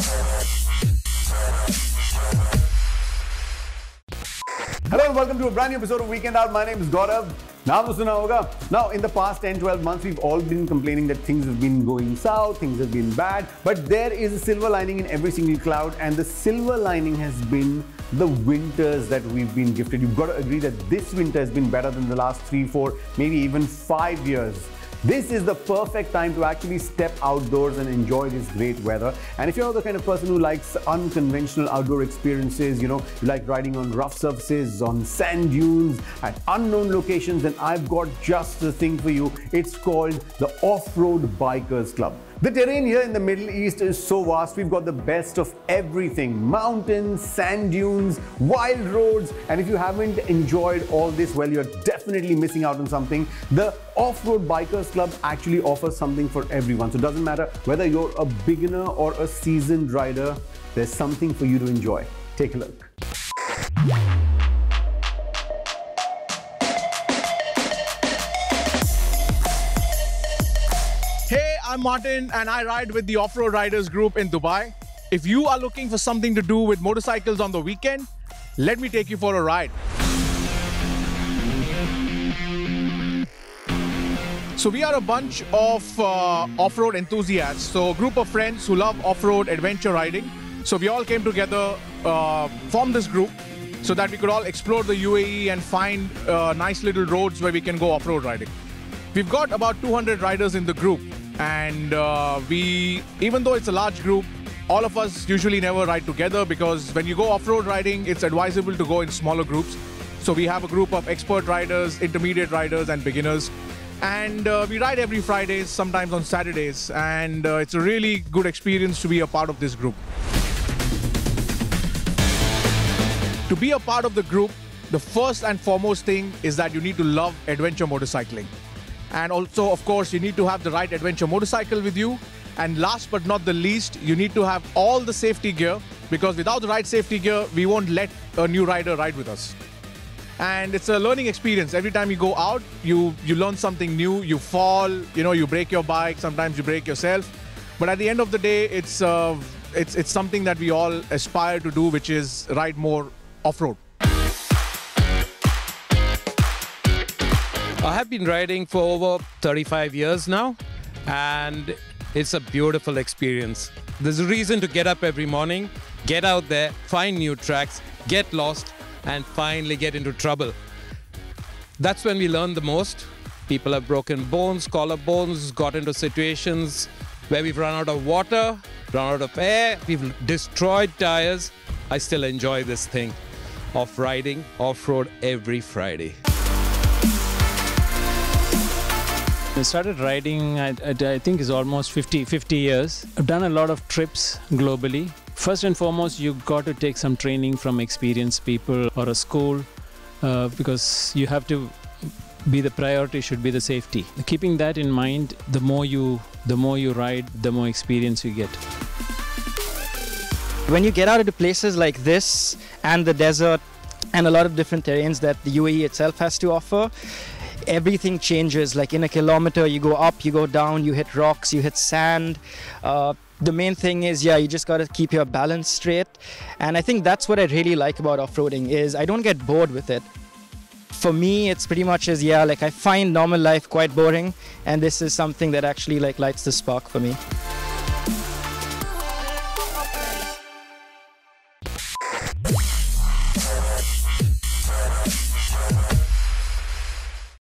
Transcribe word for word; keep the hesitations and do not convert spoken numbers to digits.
Hello and welcome to a brand new episode of Weekend Out. My name is Gaurav. Now, now in the past ten twelve months, we've all been complaining that things have been going south, things have been bad, but there is a silver lining in every single cloud, and the silver lining has been the winters that we've been gifted. You've got to agree that this winter has been better than the last three, four, maybe even five years. This is the perfect time to actually step outdoors and enjoy this great weather. And if you're the kind of person who likes unconventional outdoor experiences, you know, you like riding on rough surfaces, on sand dunes, at unknown locations, then I've got just the thing for you. It's called the Off-Road Bikers Club. The terrain here in the Middle East is so vast. We've got the best of everything: mountains, sand dunes, wild roads. And if you haven't enjoyed all this, well, you're definitely missing out on something. The Off-Road Bikers Club actually offers something for everyone. So it doesn't matter whether you're a beginner or a seasoned rider, there's something for you to enjoy. Take a look. Hey, I'm Martin and I ride with the Off-Road Riders group in Dubai. If you are looking for something to do with motorcycles on the weekend, let me take you for a ride. So we are a bunch of uh, off-road enthusiasts, so a group of friends who love off-road adventure riding. So we all came together, uh, formed this group so that we could all explore the U A E and find uh, nice little roads where we can go off-road riding. We've got about two hundred riders in the group, and uh, we, even though it's a large group, all of us usually never ride together because when you go off-road riding, it's advisable to go in smaller groups. So we have a group of expert riders, intermediate riders, and beginners. And uh, we ride every Fridays, sometimes on Saturdays, and uh, it's a really good experience to be a part of this group. To be a part of the group, the first and foremost thing is that you need to love adventure motorcycling. And also, of course, you need to have the right adventure motorcycle with you. And last but not the least, you need to have all the safety gear, because without the right safety gear, we won't let a new rider ride with us. And it's a learning experience. Every time you go out, you, you learn something new, you fall, you know, you break your bike, sometimes you break yourself. But at the end of the day, it's, uh, it's, it's something that we all aspire to do, which is ride more off-road. I have been riding for over thirty-five years now, and it's a beautiful experience. There's a reason to get up every morning, get out there, find new tracks, get lost, and finally get into trouble. That's when we learn the most. People have broken bones, collarbones, got into situations where we've run out of water, run out of air, we've destroyed tires. I still enjoy this thing of riding off-road every Friday. I started riding, I, I, I think it's almost fifty, fifty years. I've done a lot of trips globally. First and foremost, you've got to take some training from experienced people or a school uh, because you have to be, the priority should be the safety. Keeping that in mind, the more you, the more you ride, the more experience you get. When you get out into places like this and the desert and a lot of different terrains that the U A E itself has to offer, everything changes. Like in a kilometer, you go up, you go down, you hit rocks, you hit sand. Uh, the main thing is, yeah, you just got to keep your balance straight. And I think that's what I really like about off-roading is I don't get bored with it. For me, it's pretty much as, yeah, like I find normal life quite boring, and this is something that actually like lights the spark for me.